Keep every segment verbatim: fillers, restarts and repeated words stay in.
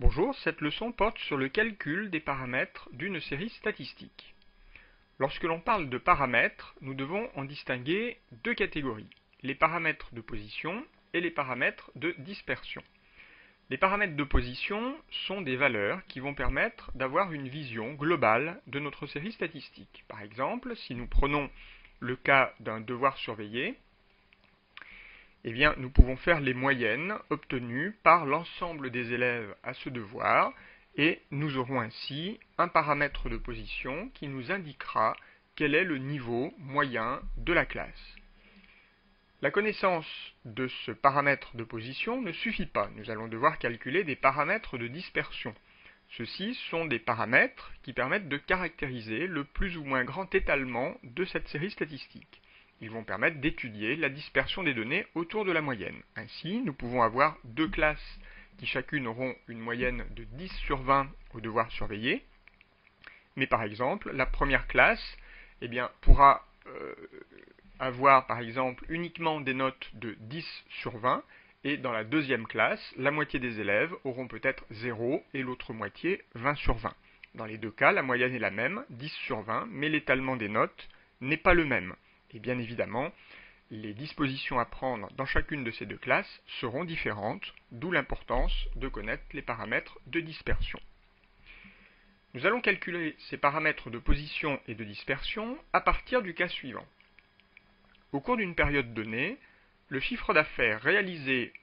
Bonjour, cette leçon porte sur le calcul des paramètres d'une série statistique. Lorsque l'on parle de paramètres, nous devons en distinguer deux catégories, les paramètres de position et les paramètres de dispersion. Les paramètres de position sont des valeurs qui vont permettre d'avoir une vision globale de notre série statistique. Par exemple, si nous prenons le cas d'un devoir surveillé, eh bien, nous pouvons faire les moyennes obtenues par l'ensemble des élèves à ce devoir et nous aurons ainsi un paramètre de position qui nous indiquera quel est le niveau moyen de la classe. La connaissance de ce paramètre de position ne suffit pas. Nous allons devoir calculer des paramètres de dispersion. Ceux-ci sont des paramètres qui permettent de caractériser le plus ou moins grand étalement de cette série statistique. Ils vont permettre d'étudier la dispersion des données autour de la moyenne. Ainsi, nous pouvons avoir deux classes qui chacune auront une moyenne de dix sur vingt au devoir surveillé. Mais par exemple, la première classe eh bien, pourra euh, avoir par exemple uniquement des notes de dix sur vingt, et dans la deuxième classe, la moitié des élèves auront peut-être zéro et l'autre moitié vingt sur vingt. Dans les deux cas, la moyenne est la même, dix sur vingt, mais l'étalement des notes n'est pas le même. Et bien évidemment, les dispositions à prendre dans chacune de ces deux classes seront différentes, d'où l'importance de connaître les paramètres de dispersion. Nous allons calculer ces paramètres de position et de dispersion à partir du cas suivant. Au cours d'une période donnée, le chiffre d'affaires réalisé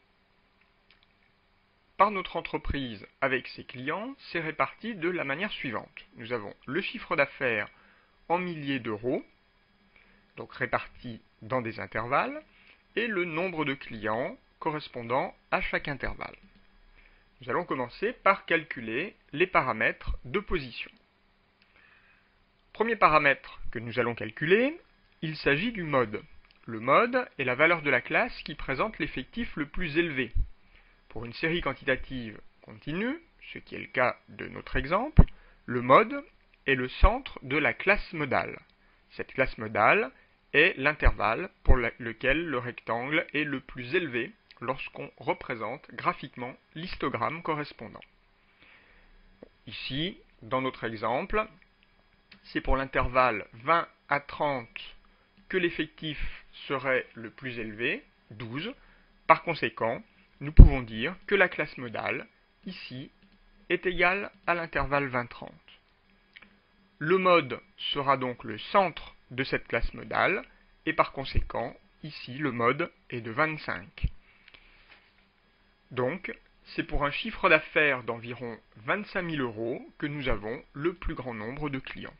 par notre entreprise avec ses clients s'est réparti de la manière suivante. Nous avons le chiffre d'affaires en milliers d'euros, donc réparti dans des intervalles, et le nombre de clients correspondant à chaque intervalle. Nous allons commencer par calculer les paramètres de position. Premier paramètre que nous allons calculer, il s'agit du mode. Le mode est la valeur de la classe qui présente l'effectif le plus élevé. Pour une série quantitative continue, ce qui est le cas de notre exemple, le mode est le centre de la classe modale. Cette classe modale est l'intervalle pour lequel le rectangle est le plus élevé lorsqu'on représente graphiquement l'histogramme correspondant. Ici, dans notre exemple, c'est pour l'intervalle vingt à trente que l'effectif serait le plus élevé, douze. Par conséquent, nous pouvons dire que la classe modale, ici, est égale à l'intervalle vingt à trente. Le mode sera donc le centre de cette classe modale, et par conséquent, ici, le mode est de vingt-cinq. Donc, c'est pour un chiffre d'affaires d'environ vingt-cinq mille euros que nous avons le plus grand nombre de clients.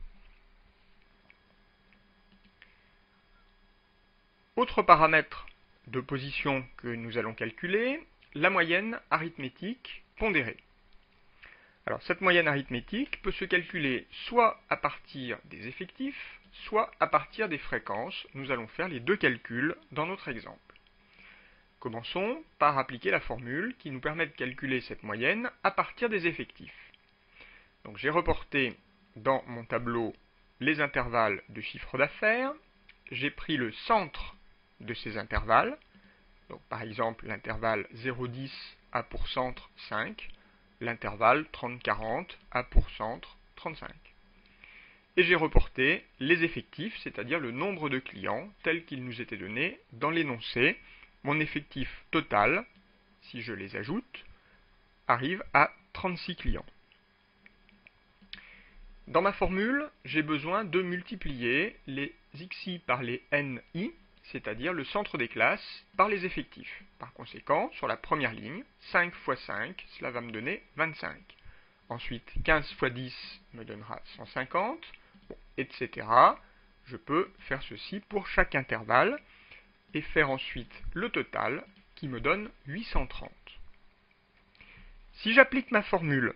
Autre paramètre de position que nous allons calculer, la moyenne arithmétique pondérée. Alors, cette moyenne arithmétique peut se calculer soit à partir des effectifs, soit à partir des fréquences. Nous allons faire les deux calculs dans notre exemple. Commençons par appliquer la formule qui nous permet de calculer cette moyenne à partir des effectifs. Donc, j'ai reporté dans mon tableau les intervalles de chiffre d'affaires. J'ai pris le centre de ces intervalles. Donc, par exemple, l'intervalle zéro virgule dix a pour centre cinq. L'intervalle trente quarante a pour centre trente-cinq. Et j'ai reporté les effectifs, c'est-à-dire le nombre de clients tel qu'il nous était donné dans l'énoncé. Mon effectif total, si je les ajoute, arrive à trente-six clients. Dans ma formule, j'ai besoin de multiplier les xi par les ni, c'est-à-dire le centre des classes, par les effectifs. Par conséquent, sur la première ligne, cinq fois cinq, cela va me donner vingt-cinq. Ensuite, quinze fois dix me donnera cent cinquante, bon, et cetera. Je peux faire ceci pour chaque intervalle et faire ensuite le total qui me donne huit cent trente. Si j'applique ma formule,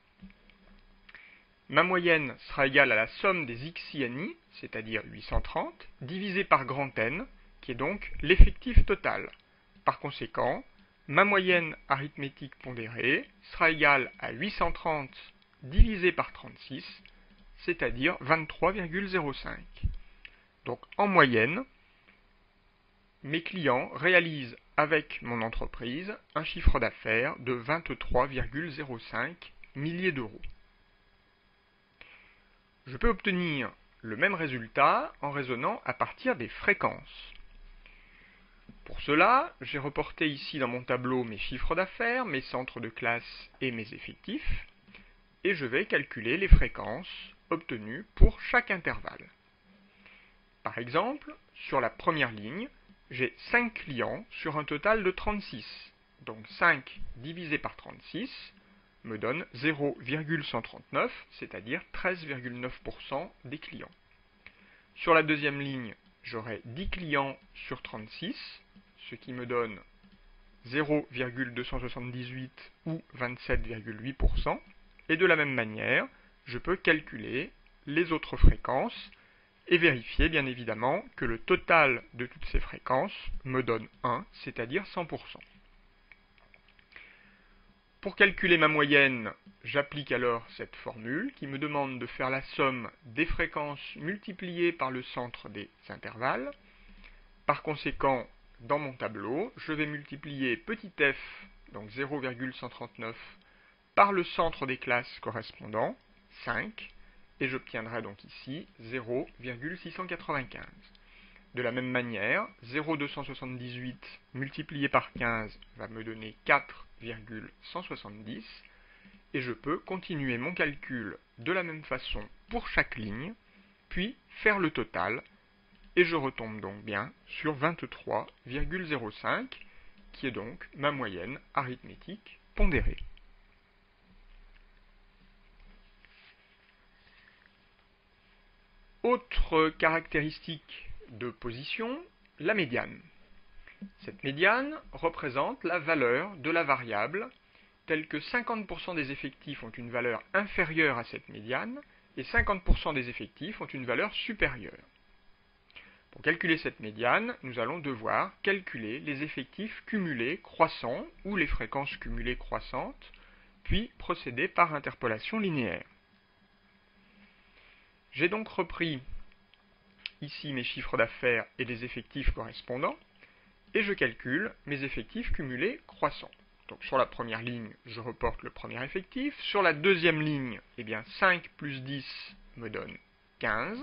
ma moyenne sera égale à la somme des xi et ni, c'est-à-dire huit cent trente, divisé par grand N, qui est donc l'effectif total. Par conséquent, ma moyenne arithmétique pondérée sera égale à huit cent trente divisé par trente-six, c'est-à-dire vingt-trois virgule zéro cinq. Donc en moyenne, mes clients réalisent avec mon entreprise un chiffre d'affaires de vingt-trois virgule zéro cinq milliers d'euros. Je peux obtenir le même résultat en raisonnant à partir des fréquences. Pour cela, j'ai reporté ici dans mon tableau mes chiffres d'affaires, mes centres de classe et mes effectifs, et je vais calculer les fréquences obtenues pour chaque intervalle. Par exemple, sur la première ligne, j'ai cinq clients sur un total de trente-six. Donc cinq divisé par trente-six me donne zéro virgule cent trente-neuf, c'est-à-dire treize virgule neuf pour cent des clients. Sur la deuxième ligne, j'aurai dix clients sur trente-six, ce qui me donne zéro virgule deux cent soixante-dix-huit ou vingt-sept virgule huit pour cent. Et de la même manière, je peux calculer les autres fréquences et vérifier bien évidemment que le total de toutes ces fréquences me donne un, c'est-à-dire cent pour cent. Pour calculer ma moyenne, j'applique alors cette formule qui me demande de faire la somme des fréquences multipliées par le centre des intervalles. Par conséquent, dans mon tableau, je vais multiplier petit f, donc zéro virgule cent trente-neuf, par le centre des classes correspondant, cinq, et j'obtiendrai donc ici zéro virgule six cent quatre-vingt-quinze. De la même manière, zéro virgule deux cent soixante-dix-huit multiplié par quinze va me donner quatre virgule cent soixante-dix, et je peux continuer mon calcul de la même façon pour chaque ligne, puis faire le total, et je retombe donc bien sur vingt-trois virgule zéro cinq, qui est donc ma moyenne arithmétique pondérée. Autre caractéristique de position, la médiane. Cette médiane représente la valeur de la variable, telle que cinquante pour cent des effectifs ont une valeur inférieure à cette médiane, et cinquante pour cent des effectifs ont une valeur supérieure. Pour calculer cette médiane, nous allons devoir calculer les effectifs cumulés croissants, ou les fréquences cumulées croissantes, puis procéder par interpolation linéaire. J'ai donc repris ici mes chiffres d'affaires et les effectifs correspondants, et je calcule mes effectifs cumulés croissants. Donc sur la première ligne, je reporte le premier effectif. Sur la deuxième ligne, eh bien cinq plus dix me donne quinze.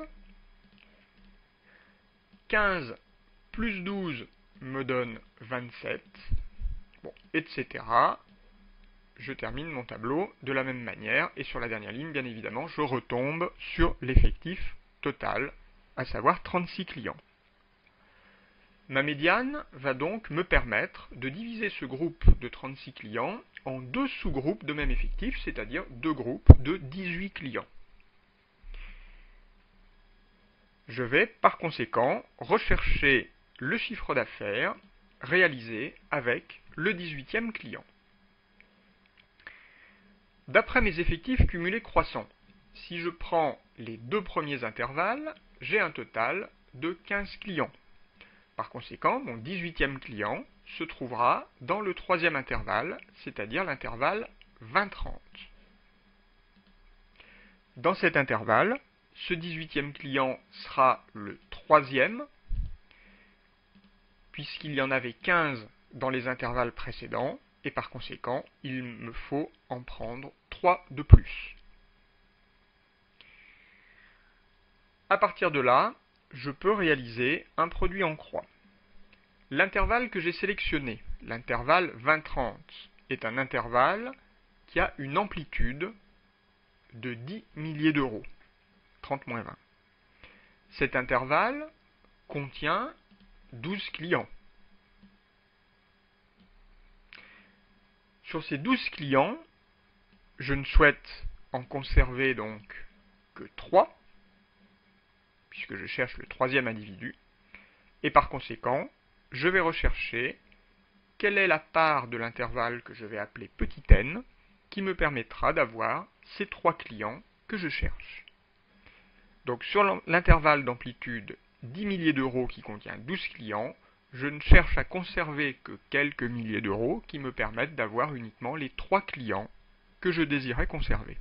quinze plus douze me donne vingt-sept, bon, et cetera. Je termine mon tableau de la même manière, et sur la dernière ligne, bien évidemment, je retombe sur l'effectif total, à savoir trente-six clients. Ma médiane va donc me permettre de diviser ce groupe de trente-six clients en deux sous-groupes de même effectif, c'est-à-dire deux groupes de dix-huit clients. Je vais par conséquent rechercher le chiffre d'affaires réalisé avec le dix-huitième client. D'après mes effectifs cumulés croissants, si je prends les deux premiers intervalles, j'ai un total de quinze clients. Par conséquent, mon dix-huitième client se trouvera dans le troisième intervalle, c'est-à-dire l'intervalle vingt trente. Dans cet intervalle, ce dix-huitième client sera le troisième, puisqu'il y en avait quinze dans les intervalles précédents, et par conséquent, il me faut en prendre trois de plus. À partir de là, je peux réaliser un produit en croix. L'intervalle que j'ai sélectionné, l'intervalle vingt trente, est un intervalle qui a une amplitude de dix milliers d'euros, trente moins vingt. Cet intervalle contient douze clients. Sur ces douze clients, je ne souhaite en conserver donc que trois, puisque je cherche le troisième individu, et par conséquent, je vais rechercher quelle est la part de l'intervalle que je vais appeler petit n, qui me permettra d'avoir ces trois clients que je cherche. Donc sur l'intervalle d'amplitude dix milliers d'euros qui contient douze clients, je ne cherche à conserver que quelques milliers d'euros qui me permettent d'avoir uniquement les trois clients que je désirais conserver.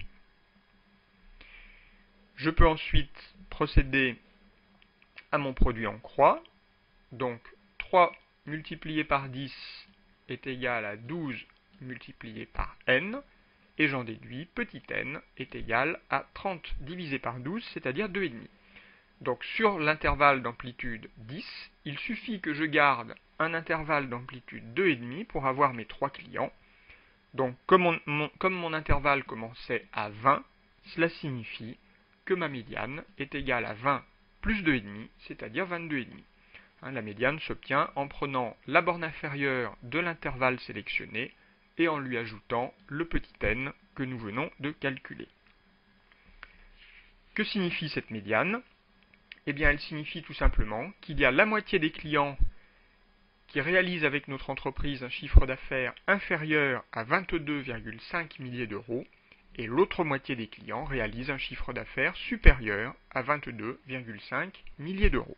Je peux ensuite procéder à mon produit en croix, donc trois multiplié par dix est égal à douze multiplié par n, et j'en déduis petit n est égal à trente divisé par douze, c'est-à-dire deux virgule cinq. Donc sur l'intervalle d'amplitude dix, il suffit que je garde un intervalle d'amplitude deux virgule cinq pour avoir mes trois clients. Donc comme mon, mon, comme mon intervalle commençait à vingt, cela signifie que ma médiane est égale à vingt plus deux virgule cinq, c'est-à-dire vingt-deux virgule cinq. Hein, la médiane s'obtient en prenant la borne inférieure de l'intervalle sélectionné et en lui ajoutant le petit n que nous venons de calculer. Que signifie cette médiane? Eh bien, elle signifie tout simplement qu'il y a la moitié des clients qui réalisent avec notre entreprise un chiffre d'affaires inférieur à vingt-deux virgule cinq milliers d'euros, et l'autre moitié des clients réalisent un chiffre d'affaires supérieur à vingt-deux virgule cinq milliers d'euros.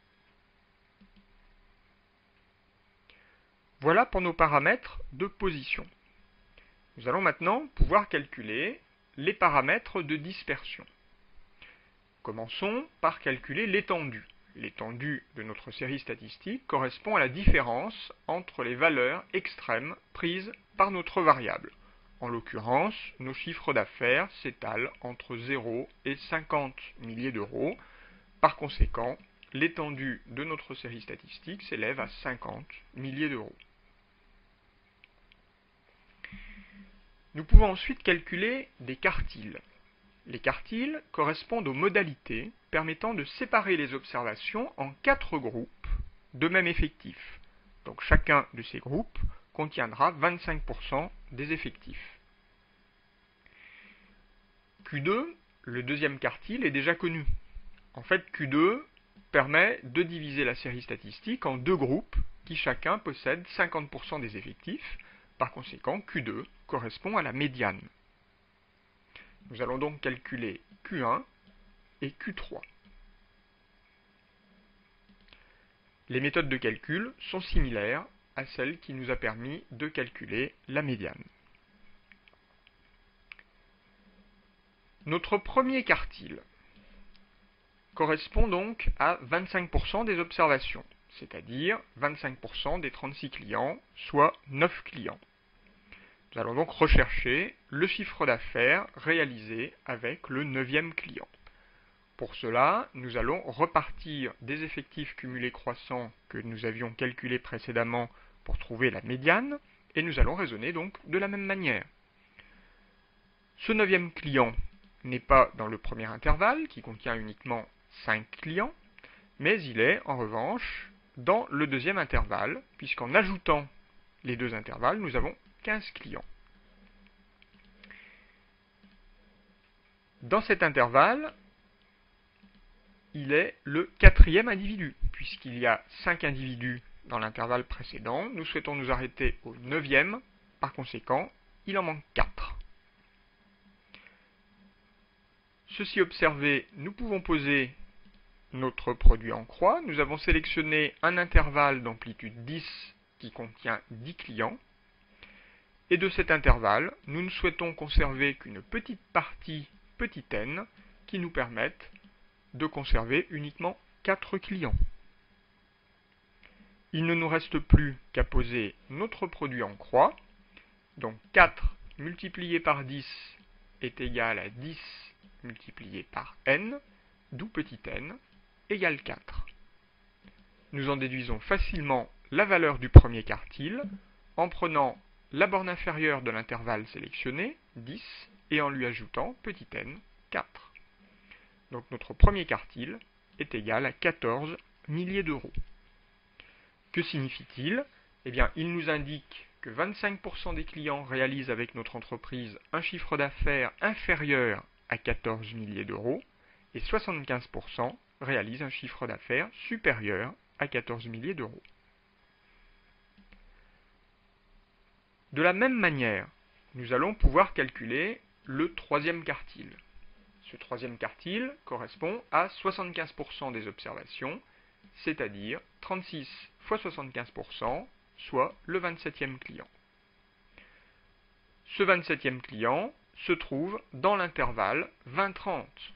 Voilà pour nos paramètres de position. Nous allons maintenant pouvoir calculer les paramètres de dispersion. Commençons par calculer l'étendue. L'étendue de notre série statistique correspond à la différence entre les valeurs extrêmes prises par notre variable. En l'occurrence, nos chiffres d'affaires s'étalent entre zéro et cinquante milliers d'euros. Par conséquent, l'étendue de notre série statistique s'élève à cinquante milliers d'euros. Nous pouvons ensuite calculer des quartiles. Les quartiles correspondent aux modalités permettant de séparer les observations en quatre groupes de même effectif. Donc chacun de ces groupes contiendra vingt-cinq pour cent des effectifs. Q deux, le deuxième quartile, est déjà connu. En fait, Q deux permet de diviser la série statistique en deux groupes qui chacun possèdent cinquante pour cent des effectifs. Par conséquent, Q deux correspond à la médiane. Nous allons donc calculer Q un et Q trois. Les méthodes de calcul sont similaires à celles qui nous a permis de calculer la médiane. Notre premier quartile correspond donc à vingt-cinq pour cent des observations, c'est-à-dire vingt-cinq pour cent des trente-six clients, soit neuf clients. Nous allons donc rechercher le chiffre d'affaires réalisé avec le neuvième client. Pour cela, nous allons repartir des effectifs cumulés croissants que nous avions calculés précédemment pour trouver la médiane, et nous allons raisonner donc de la même manière. Ce neuvième client n'est pas dans le premier intervalle, qui contient uniquement cinq clients, mais il est en revanche dans le deuxième intervalle, puisqu'en ajoutant les deux intervalles, nous avons quinze clients. Dans cet intervalle, il est le quatrième individu, puisqu'il y a cinq individus dans l'intervalle précédent. Nous souhaitons nous arrêter au neuvième, par conséquent, il en manque quatre. Ceci observé, nous pouvons poser notre produit en croix. Nous avons sélectionné un intervalle d'amplitude dix qui contient dix clients. Et de cet intervalle, nous ne souhaitons conserver qu'une petite partie, petit n, qui nous permette de conserver uniquement quatre clients. Il ne nous reste plus qu'à poser notre produit en croix. Donc quatre multiplié par dix est égal à dix multiplié par n, d'où petit n égale quatre. Nous en déduisons facilement la valeur du premier quartile en prenant la borne inférieure de l'intervalle sélectionné, dix, et en lui ajoutant petit n, quatre. Donc notre premier quartile est égal à quatorze milliers d'euros. Que signifie-t-il? Eh bien, il nous indique que vingt-cinq pour cent des clients réalisent avec notre entreprise un chiffre d'affaires inférieur à quatorze milliers d'euros et soixante-quinze pour cent réalisent un chiffre d'affaires supérieur à quatorze milliers d'euros. De la même manière, nous allons pouvoir calculer le troisième quartile. Ce troisième quartile correspond à soixante-quinze pour cent des observations, c'est-à-dire trente-six fois soixante-quinze pour cent, soit le vingt-septième client. Ce vingt-septième client se trouve dans l'intervalle vingt trente.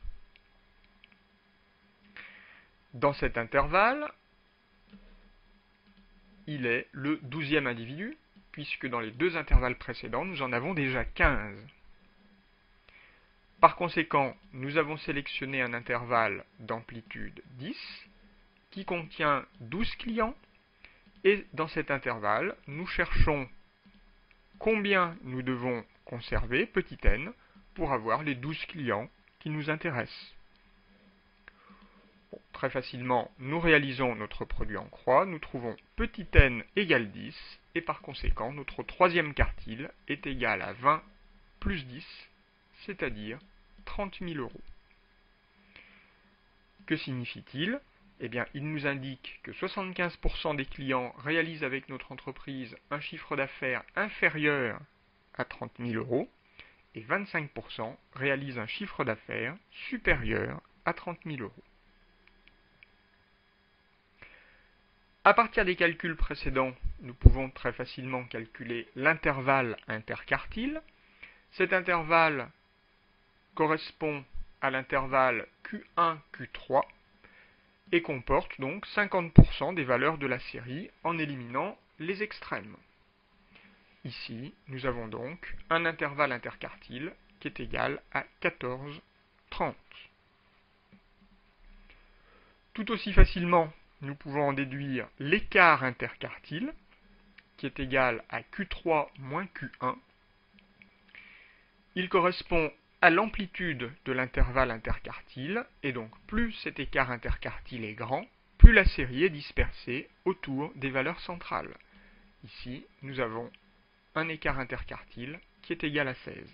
Dans cet intervalle, il est le douzième individu, puisque dans les deux intervalles précédents, nous en avons déjà quinze. Par conséquent, nous avons sélectionné un intervalle d'amplitude dix qui contient douze clients, et dans cet intervalle, nous cherchons combien nous devons conserver, petit n, pour avoir les douze clients qui nous intéressent. Bon, très facilement, nous réalisons notre produit en croix, nous trouvons petit n égale dix, et par conséquent, notre troisième quartile est égal à vingt plus dix, c'est-à-dire trente mille euros. Que signifie-t-il? Eh bien, il nous indique que soixante-quinze pour cent des clients réalisent avec notre entreprise un chiffre d'affaires inférieur à trente mille euros, et vingt-cinq pour cent réalisent un chiffre d'affaires supérieur à trente mille euros. À partir des calculs précédents, nous pouvons très facilement calculer l'intervalle interquartile. Cet intervalle correspond à l'intervalle Q un Q trois et comporte donc cinquante pour cent des valeurs de la série en éliminant les extrêmes. Ici, nous avons donc un intervalle interquartile qui est égal à quatorze, trente. Tout aussi facilement, nous pouvons en déduire l'écart interquartile, qui est égal à Q trois moins Q un. Il correspond à l'amplitude de l'intervalle interquartile, et donc plus cet écart interquartile est grand, plus la série est dispersée autour des valeurs centrales. Ici, nous avons un écart interquartile qui est égal à seize.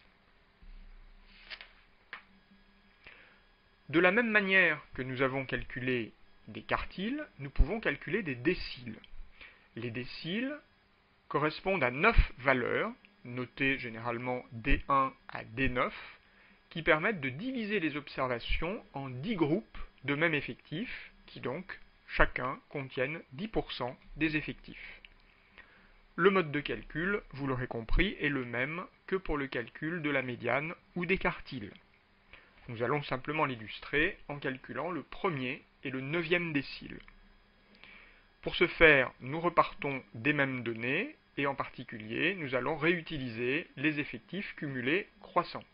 De la même manière que nous avons calculé des quartiles, nous pouvons calculer des déciles. Les déciles correspondent à neuf valeurs, notées généralement D un à D neuf, qui permettent de diviser les observations en dix groupes de même effectif, qui donc, chacun, contiennent dix pour cent des effectifs. Le mode de calcul, vous l'aurez compris, est le même que pour le calcul de la médiane ou des quartiles. Nous allons simplement l'illustrer en calculant le premier et le neuvième décile. Pour ce faire, nous repartons des mêmes données, et en particulier, nous allons réutiliser les effectifs cumulés croissants.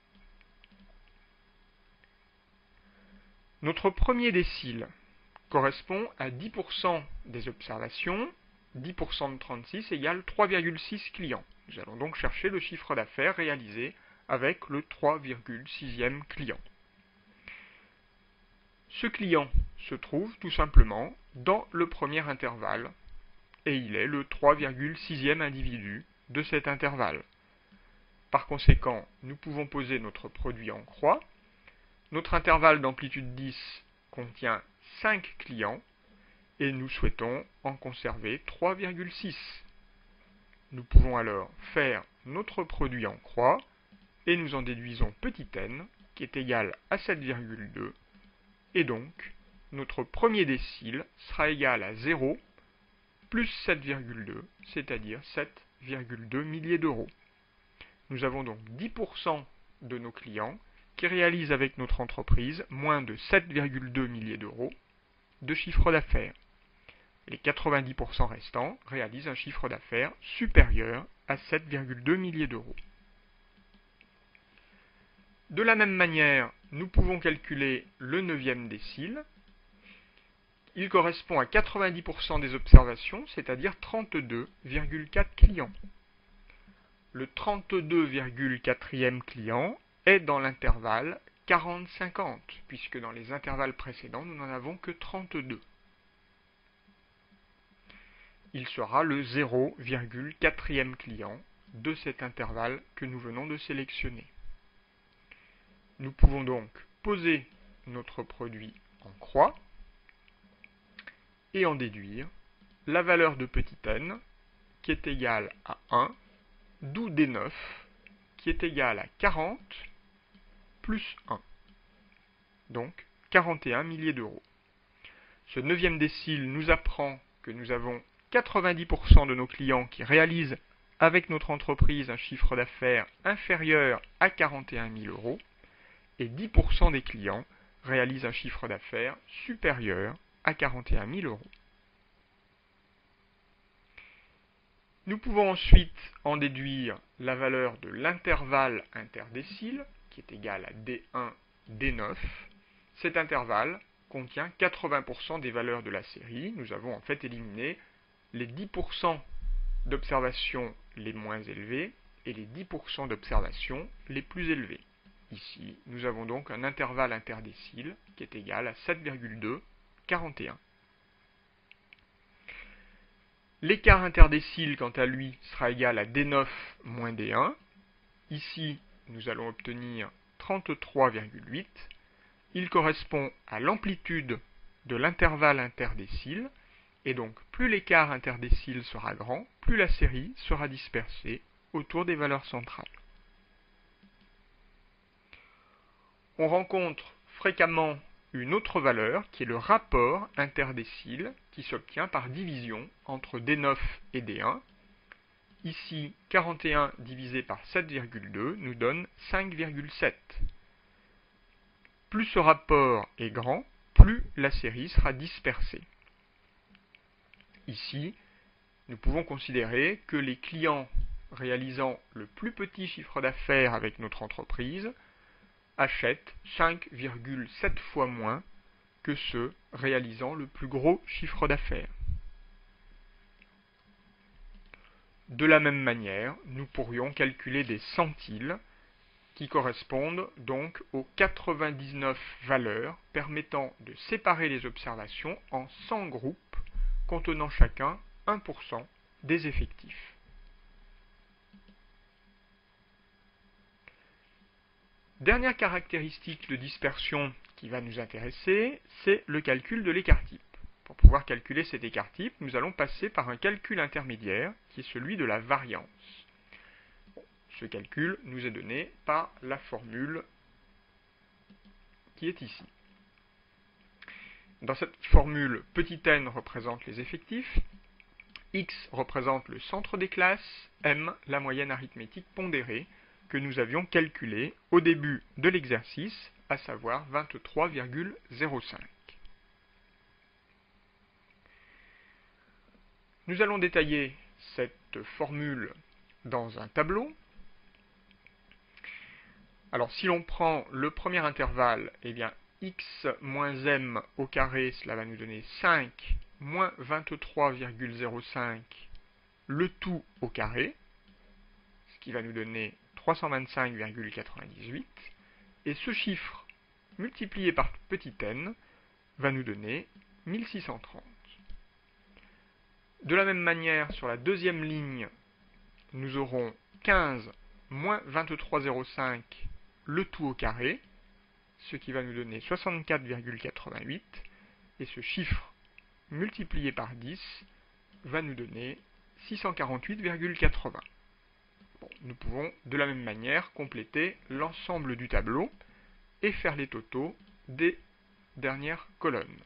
Notre premier décile correspond à dix pour cent des observations, dix pour cent de trente-six égale trois virgule six clients. Nous allons donc chercher le chiffre d'affaires réalisé avec le trois virgule sixième client. Ce client se trouve tout simplement dans le premier intervalle, et il est le trois virgule sixième individu de cet intervalle. Par conséquent, nous pouvons poser notre produit en croix. Notre intervalle d'amplitude dix contient cinq clients, et nous souhaitons en conserver trois virgule six. Nous pouvons alors faire notre produit en croix, et nous en déduisons petit n, qui est égal à sept virgule deux, et donc, notre premier décile sera égal à zéro plus sept virgule deux, c'est-à-dire sept virgule deux milliers d'euros. Nous avons donc dix pour cent de nos clients qui réalisent avec notre entreprise moins de sept virgule deux milliers d'euros de chiffre d'affaires. Les quatre-vingt-dix pour cent restants réalisent un chiffre d'affaires supérieur à sept virgule deux milliers d'euros. De la même manière, nous pouvons calculer le neuvième décile. Il correspond à quatre-vingt-dix pour cent des observations, c'est-à-dire trente-deux virgule quatre clients. Le trente-deux virgule quatrième client est dans l'intervalle quarante cinquante, puisque dans les intervalles précédents, nous n'en avons que trente-deux. Il sera le zéro virgule quatrième client de cet intervalle que nous venons de sélectionner. Nous pouvons donc poser notre produit en croix et en déduire la valeur de petit n qui est égale à un, d'où D neuf qui est égal à quarante plus un, donc quarante et un milliers d'euros. Ce neuvième décile nous apprend que nous avons quatre-vingt-dix pour cent de nos clients qui réalisent avec notre entreprise un chiffre d'affaires inférieur à quarante et un mille euros, et dix pour cent des clients réalisent un chiffre d'affaires supérieur à quarante et un mille euros. Nous pouvons ensuite en déduire la valeur de l'intervalle interdécile, qui est égal à D un, D neuf. Cet intervalle contient quatre-vingts pour cent des valeurs de la série. Nous avons en fait éliminé les dix pour cent d'observations les moins élevées et les dix pour cent d'observations les plus élevées. Ici, nous avons donc un intervalle interdécile qui est égal à sept virgule deux quarante et un. L'écart interdécile, quant à lui, sera égal à D neuf moins D un. Ici, nous allons obtenir trente-trois virgule huit. Il correspond à l'amplitude de l'intervalle interdécile, et donc plus l'écart interdécile sera grand, plus la série sera dispersée autour des valeurs centrales. On rencontre fréquemment une autre valeur qui est le rapport interdécile qui s'obtient par division entre D neuf et D un. Ici, quarante et un divisé par sept virgule deux nous donne cinq virgule sept. Plus ce rapport est grand, plus la série sera dispersée. Ici, nous pouvons considérer que les clients réalisant le plus petit chiffre d'affaires avec notre entreprise achètent cinq virgule sept fois moins que ceux réalisant le plus gros chiffre d'affaires. De la même manière, nous pourrions calculer des centiles qui correspondent donc aux quatre-vingt-dix-neuf valeurs permettant de séparer les observations en cent groupes contenant chacun un pour cent des effectifs. Dernière caractéristique de dispersion qui va nous intéresser, c'est le calcul de l'écart-type. Pour pouvoir calculer cet écart-type, nous allons passer par un calcul intermédiaire qui est celui de la variance. Ce calcul nous est donné par la formule qui est ici. Dans cette formule, petit n représente les effectifs, x représente le centre des classes, m la moyenne arithmétique pondérée que nous avions calculée au début de l'exercice, à savoir vingt-trois virgule zéro cinq. Nous allons détailler cette formule dans un tableau. Alors, si l'on prend le premier intervalle, eh bien, x moins m au carré, cela va nous donner cinq moins vingt-trois virgule zéro cinq, le tout au carré, ce qui va nous donner trois cent vingt-cinq virgule quatre-vingt-dix-huit, et ce chiffre multiplié par petit n va nous donner mille six cent trente. De la même manière, sur la deuxième ligne, nous aurons quinze moins vingt-trois virgule zéro cinq, le tout au carré, ce qui va nous donner soixante-quatre virgule quatre-vingt-huit, et ce chiffre multiplié par dix va nous donner six cent quarante-huit virgule quatre-vingts. Bon, nous pouvons de la même manière compléter l'ensemble du tableau et faire les totaux des dernières colonnes.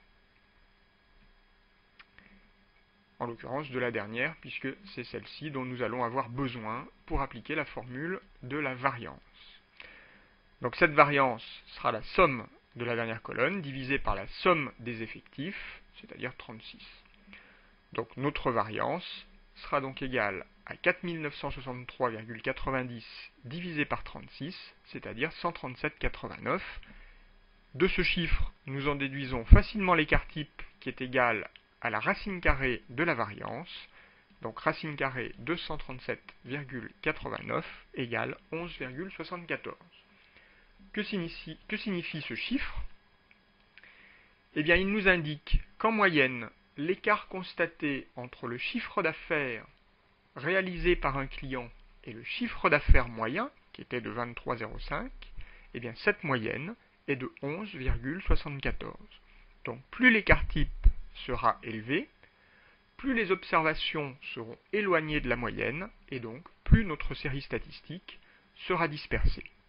En l'occurrence de la dernière, puisque c'est celle-ci dont nous allons avoir besoin pour appliquer la formule de la variance. Donc cette variance sera la somme de la dernière colonne divisée par la somme des effectifs, c'est-à-dire trente-six. Donc notre variance sera donc égale à quatre mille neuf cent soixante-trois virgule quatre-vingt-dix divisé par trente-six, c'est-à-dire cent trente-sept virgule quatre-vingt-neuf. De ce chiffre, nous en déduisons facilement l'écart-type qui est égal à la racine carrée de la variance. Donc racine carrée de cent trente-sept virgule quatre-vingt-neuf égale onze virgule soixante-quatorze. Que signifie, que signifie ce chiffre? Eh bien, il nous indique qu'en moyenne, l'écart constaté entre le chiffre d'affaires réalisé par un client et le chiffre d'affaires moyen, qui était de vingt-trois virgule zéro cinq, eh bien, cette moyenne est de onze virgule soixante-quatorze. Donc, plus l'écart-type sera élevé, plus les observations seront éloignées de la moyenne, et donc plus notre série statistique sera dispersée.